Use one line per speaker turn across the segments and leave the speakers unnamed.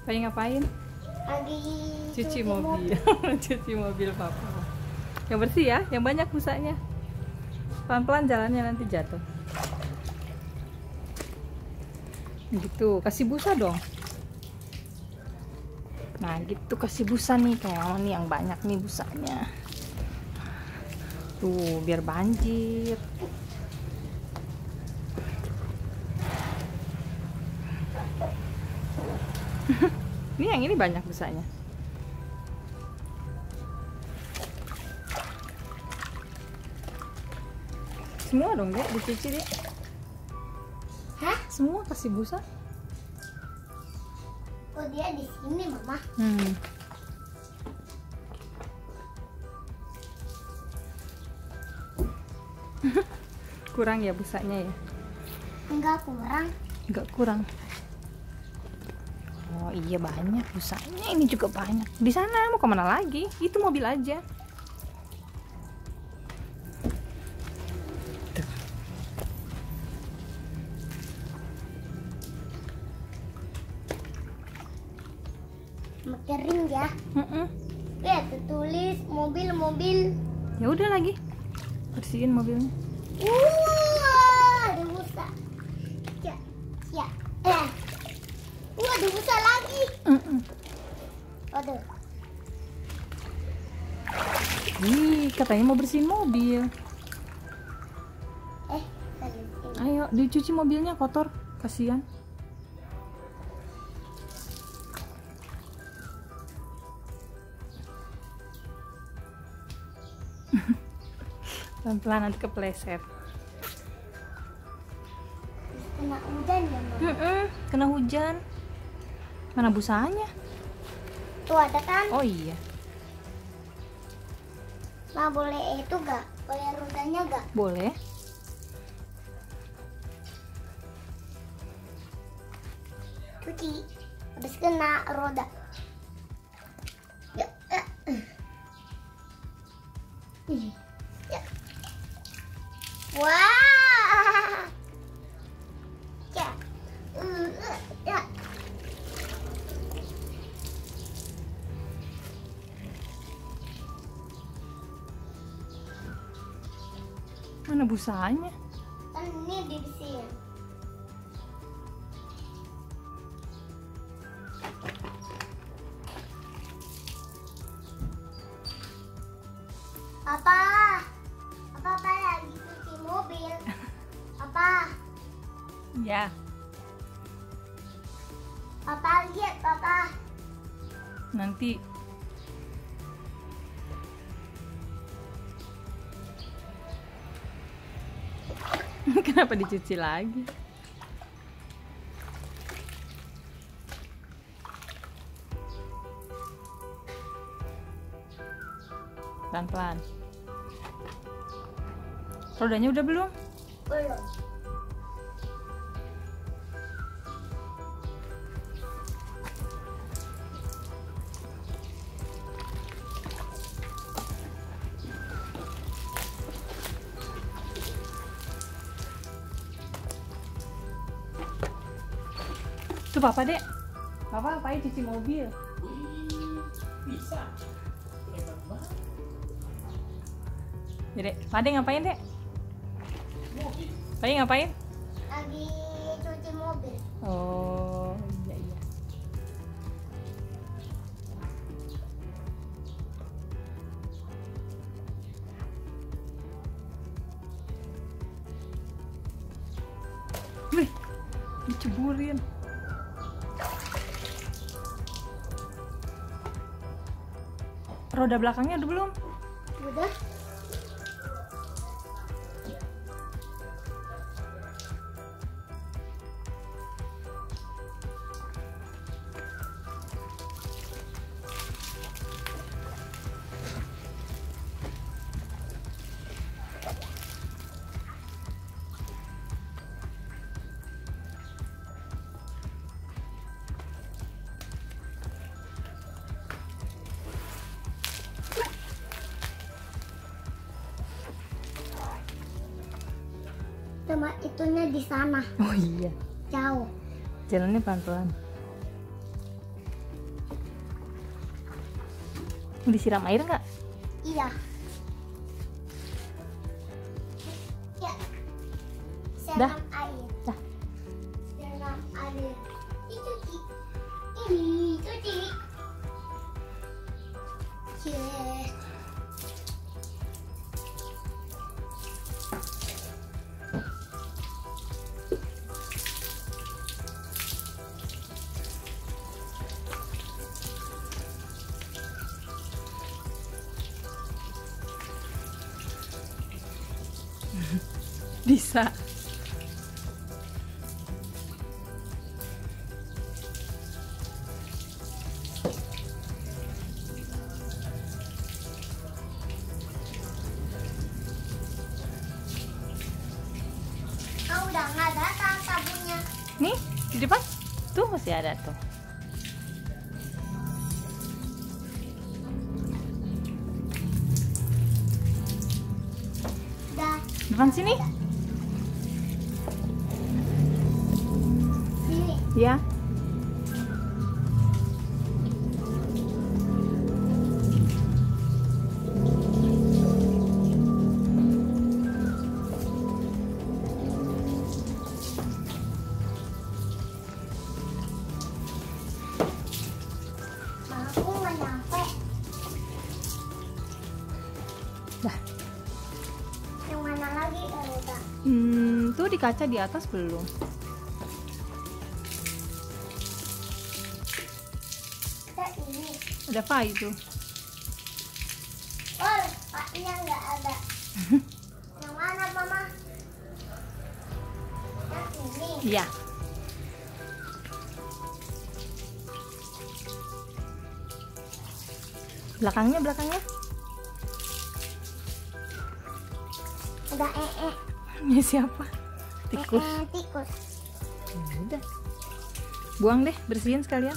Pengen ngapain?
Lagi
Cuci mobil. Cuci mobil papa. Yang bersih ya, yang banyak busanya. Pelan-pelan jalannya, nanti jatuh. Gitu, kasih busa dong. Nah gitu, kasih busa nih, kayak mama nih yang banyak nih busanya. Tuh, biar banjir. Ini yang ini banyak busanya. Semua dong Dek, dicuci Dek.
Hah?
Semua kasih busa.
Oh dia di sini mama.
Kurang ya busanya ya?
Enggak kurang.
Enggak kurang. Oh iya banyak busanya, ini juga banyak. Di sana mau kemana lagi? Itu mobil aja. Tuh.
Kering ya. Lihat tertulis mobil.
Ya udah lagi, bersihin mobilnya.
Ada busa. Ya. Ada busa lagi. Aduh.
Ih, katanya mau bersihin mobil. Ayo dicuci mobilnya, kotor, kasihan. Pelan-pelan nanti kepleset.
Kena hujan ya mama.
Kena hujan. Mana busanya?
Tuh ada kan?
Oh iya,
Nah boleh itu gak? Boleh rodanya gak?
boleh.
Cuci. Habis kena roda. Ya. Ya. Wah. Ya. Ya.
Mana busanya?
Kan ini dibersihin. Apa lagi cuci mobil? Apa?
Ya.
Apa lihat papa?
Nanti. Kenapa dicuci lagi? Pelan-pelan. Rodanya udah belum?
Belum.
Tuh papa Dek. Papa ngapain cuci mobil?
Bisa. Hebat banget.
Ya Dek, Pade ngapain Dek?
Mobil.
Pade ngapain?
Lagi cuci mobil.
Oh iya iya. Wih, diceburin. Roda belakangnya udah belum?
Udah. Cuma itunya di sana.
Oh iya.
Jauh.
Jalannya pelan-pelan. Disiram air nggak?
Iya. Ya.
Dah.
Siram air.
Dah.
Siram air. Dicuci. Ini cuci. Yeah.
Bisa.
Oh, udah nggak datang sabunnya.
Nih, di depan. Tuh masih ada tuh.
Udah.
Depan sini.
Sini.
Ya.
Aku nggak nyampe.
Dah.
Yang mana lagi? Udah.
Tuh di kaca di atas belum.
Kita ini.
Ada Fai tuh.
Oh, paknya nggak ada. Yang mana, Mama? Yang ini.
Iya. Belakangnya.
Ada
Ini siapa? Tikus.
tikus.
Ya udah. Buang deh, bersihin sekalian.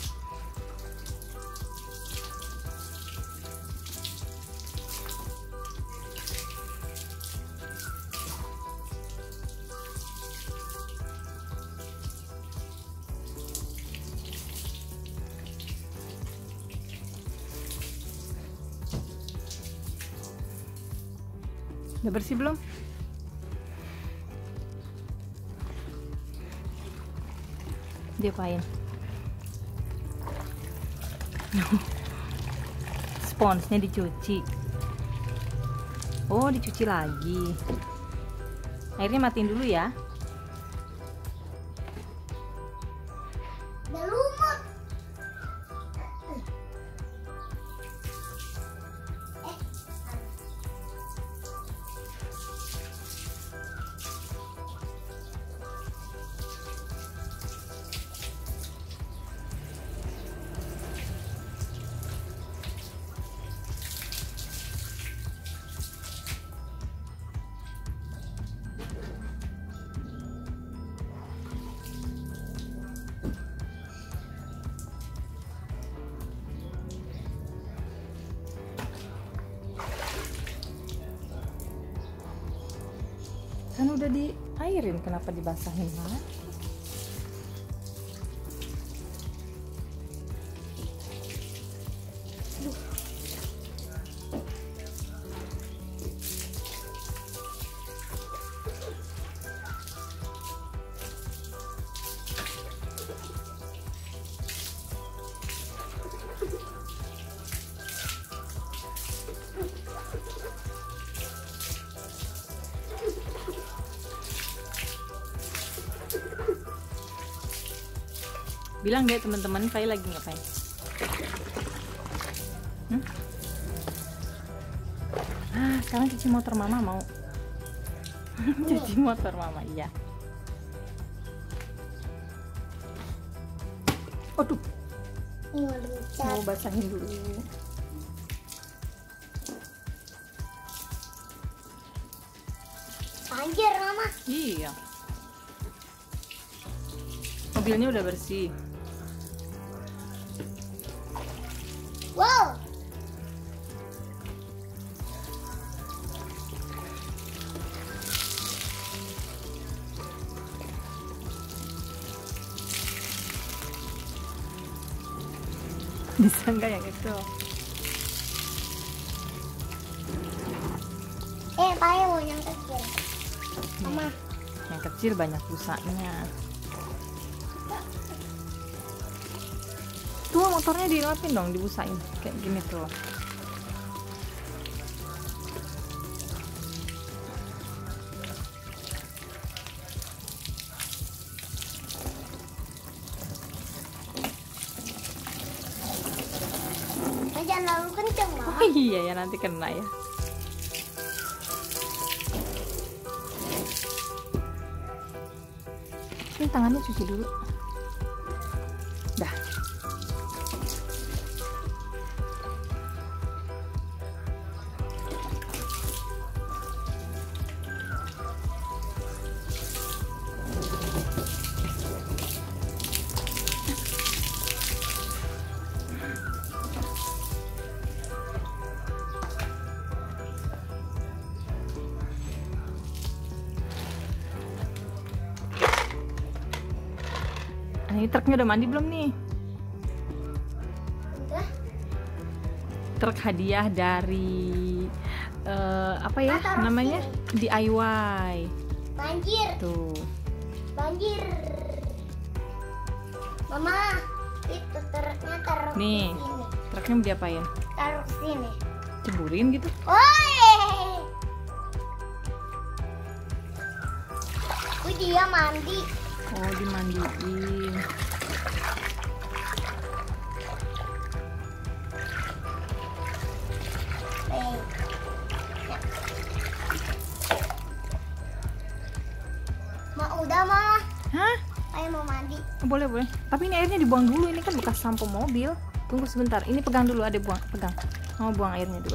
Udah bersih belum? Diapain? Sponsnya dicuci. Oh, dicuci lagi. Airnya matiin dulu ya.
Udah lumut.
Kan udah diairin, kenapa dibasahin lagi? Bilang deh teman-teman, Fai lagi ngapain? Sekarang cuci motor mama mau. Cuci motor mama, iya. Aduh,
Ini udah dicat.
mau basahin dulu.
Banjir, Mama.
Iya. Mobilnya udah bersih.
Wow.
Bisa nggak yang itu?
Pakai mau yang kecil. Mama.
Yang kecil banyak busanya. Tuh motornya dilapin dong, dibusain kayak gini tuh.
Jangan lalu kenceng, Mama.
Oh iya ya, nanti kena ya. Ini tangannya cuci dulu. Dah. Ini truknya udah mandi belum nih?
Udah.
Truk hadiah dari apa ya
Taruh
namanya? DIY.
Banjir.
Tuh.
Banjir. Mama, itu truknya taruh
Nih.
di sini.
Truknya mau diapain?
Taruh sini.
Ceburin gitu?
Oi! Dia mandi.
Oh, dimandiin.
Udah, Ma.
Hah?
Ayo mau mandi.
Boleh, boleh. Tapi ini airnya dibuang dulu. Ini kan bekas sampo mobil. Tunggu sebentar. Ini pegang dulu, ada buang. Pegang. Mau buang airnya dulu.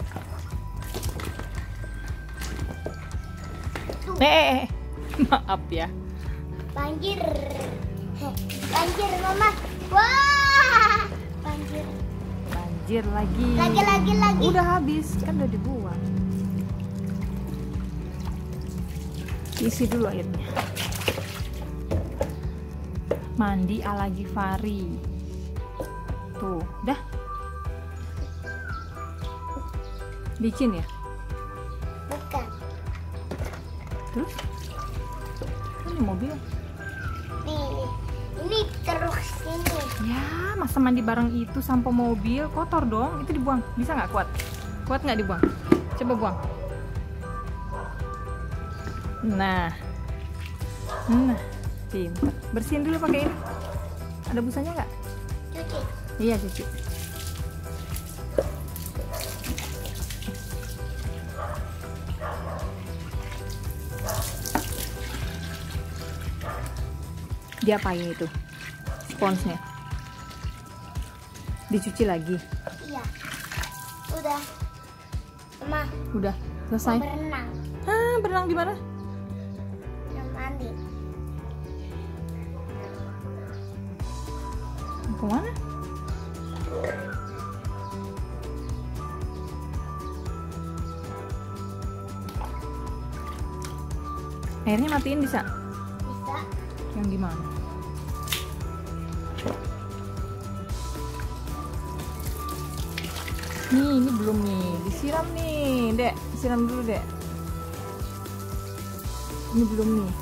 Maaf ya.
Banjir. Banjir, Mama. Wah! Banjir.
Banjir lagi.
Lagi.
Udah habis, kan udah dibuang. Isi dulu airnya. Mandi ala Givari. Tuh, dah. Licin ya?
Bukan.
Terus? Ini mobil.
Nih. Ini terus sini.
Ya, masa mandi bareng itu sampo mobil kotor dong. Itu dibuang. Bisa nggak kuat? Kuat nggak dibuang? Coba buang. Nah, pintar. Bersihin dulu pakai ini. Ada busanya nggak?
Cuci.
Iya, cuci. Diapain itu? Sponsnya? Dicuci lagi?
Iya. Udah. Mama,
Udah
mau
selesai?
berenang.
Hah, berenang di mana?
Udah mandi.
Kemana? Airnya matiin bisa?
Bisa.
Yang di mana? Nih, ini belum nih. Disiram nih, Dek. Siram dulu, Dek. Ini belum nih.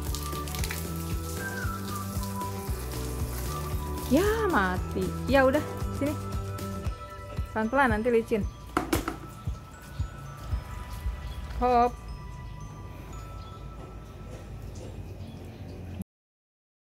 Ya, mati. Ya udah, sini. Pelan-pelan nanti licin. Hop.